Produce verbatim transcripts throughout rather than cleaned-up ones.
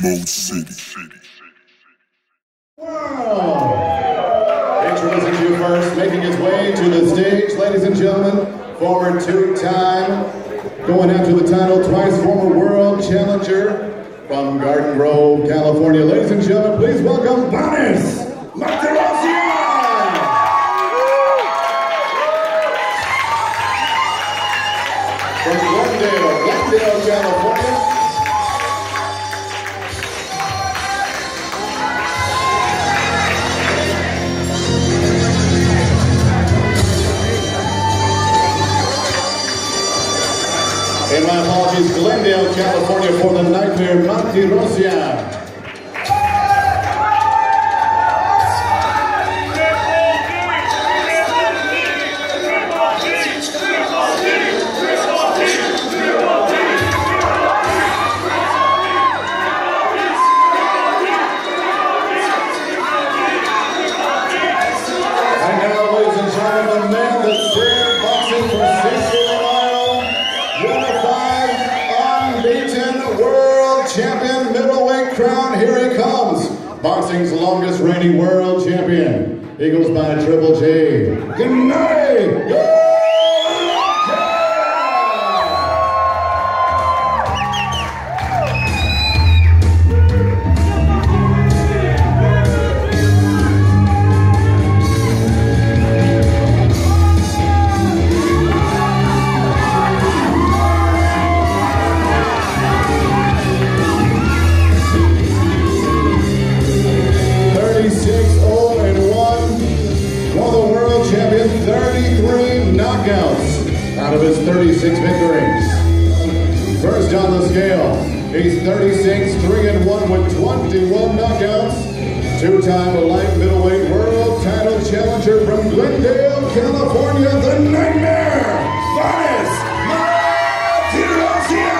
Mo City. Wow! Introducing you first, making his way to the stage, ladies and gentlemen, former two-time, going after the title, twice former world challenger from Garden Grove, California. Ladies and gentlemen, please welcome Martirosyan! From Glendale, Glendale, California. And my apologies, Glendale, California for the nightmare, Martirosyan. And now, ladies and gentlemen, the man that started boxing for sixty world champion middleweight crown, here he comes. Boxing's longest reigning world champion. He goes by Triple G Gannady Golovkin. thirty-three knockouts out of his thirty-six victories. First on the scale, he's thirty-six, three and one with twenty-one knockouts. Two-time light middleweight world title challenger from Glendale, California, the Nightmare, Martirosyan!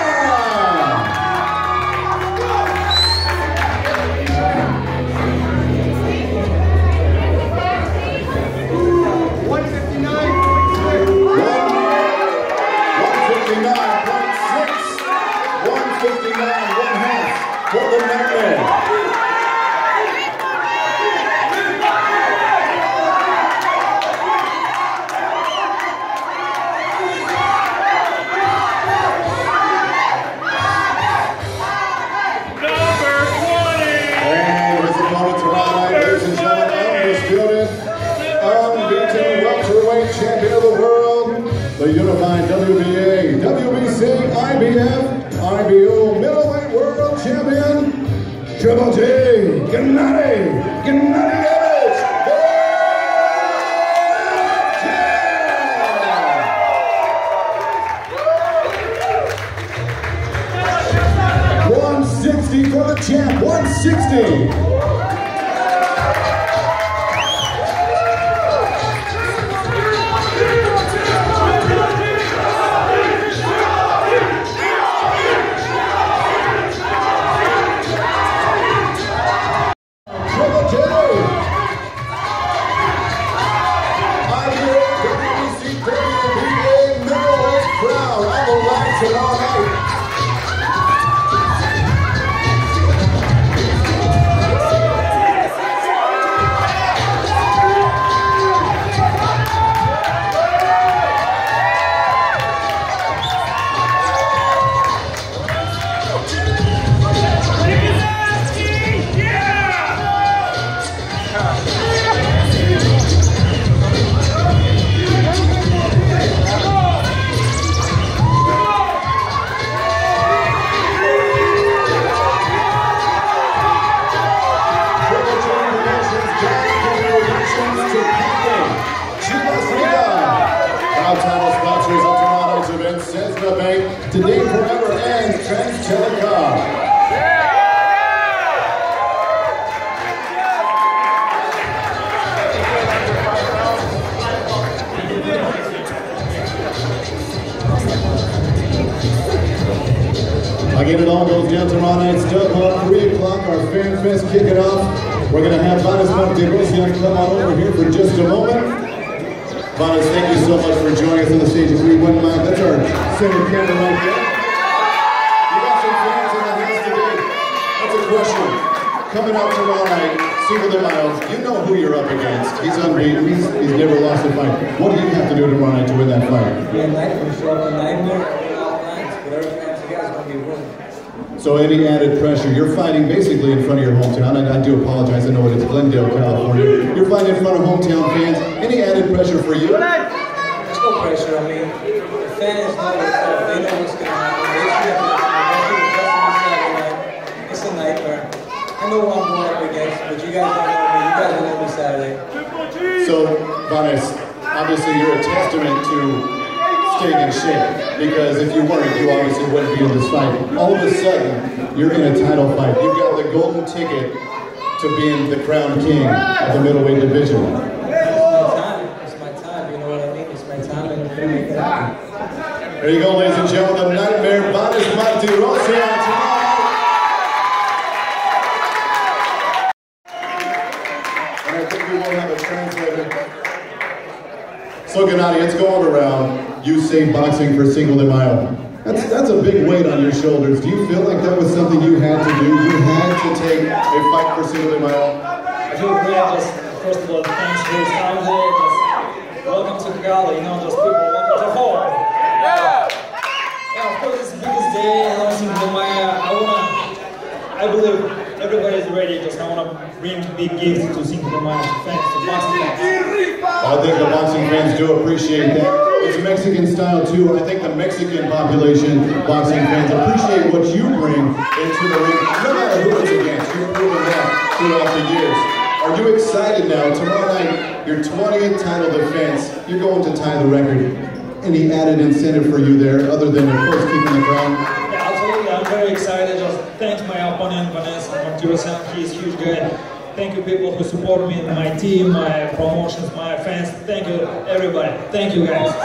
one fifty-nine, one half for the Nightmare. Number twenty. And his opponent tonight, ladies and gentlemen, undisputed, unbeaten welterweight champion of the world, the unified W B A, W B C, I B F, I B O middleweight world champion, Triple G Gannady Gannady Golovkin. one sixty for the champ, one sixty. Today forever and Trans Telecom. Again, it all goes down tomorrow night. Still about three o'clock. Our Fan Fest kicking off. We're going to have Martirosyan come on over here for just a moment. Vanis, thank you so much for joining us on the stage. If we went live, that's our center camera right there. You got some fans in the house today. That's a quick question. Coming out tomorrow night, Cinco de Mayo, you know who you're up against. He's unbeaten. He's, he's never lost a fight. What do you have to do tomorrow night to win that fight? Be a nightmare, show up a nightmare, all nights, but every time you guys gonna be winning. So any added pressure, you're fighting basically in front of your hometown. I, I do apologize, I know it is Glendale, California. You're fighting in front of hometown fans. Any added pressure for you? There's no pressure. I mean, the fans know what's up. They know what's going to happen. They see it. It's a nightmare. I know what I'm going up against, but you guys don't know me. You guys will know me Saturday. So, Vanes, obviously you're a testament to staying in shape, because if you weren't, you obviously wouldn't be in this fight. All of a sudden, you're in a title fight. You've got the golden ticket to being the crowned king of the middleweight division. It's my time. It's my time. You know what I mean? It's my time, and I'm going to make it happen. There you go, ladies and gentlemen, the nightmare Vanes Martirosyan tonight. And I think we will have a translator. So Gennady, it's going around. You say boxing for Cinco de Mayo. That's that's a big weight on your shoulders. Do you feel like that was something you had to do? You had to take a fight for Cinco de Mayo? I feel great. Just first of all, thanks for this time here. Just welcome to Kigali. You know those people. Welcome to home. Yeah. Yeah. Of course, it's the biggest day. You know, Cinco de Mayo. I wanna. I believe everybody is ready. Just I wanna bring big gifts to Cinco de Mayo. Thanks to boxing fans. I think the boxing fans do appreciate that. It's Mexican style too. I think the Mexican population, boxing fans, appreciate what you bring into the ring. No matter who it's against, you've proven that throughout the years. Are you excited now? Tomorrow night, your twentieth title defense, you're going to tie the record. Any added incentive for you there, other than, of course, keeping the crown? Yeah, absolutely. I'm very excited. Just thanks my opponent, Vanessa Martirosyan. He's a huge guy. Thank you people who support me, my team, my promotions, my fans. Thank you everybody. Thank you guys.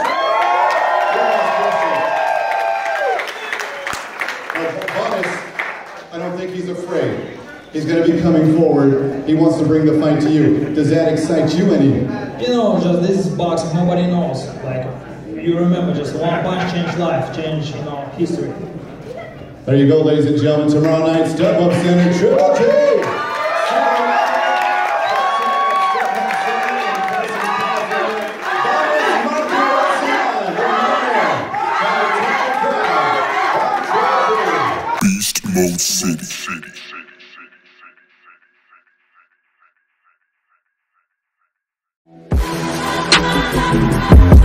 Vanes, I don't think he's afraid. He's going to be coming forward. He wants to bring the fight to you. Does that excite you any? You know, just this is boxing. Nobody knows. Like, you remember, just one punch changed life, changed, you know, history. There you go, ladies and gentlemen. Tomorrow night, Step Up Center, Triple J. Mode City. City. City.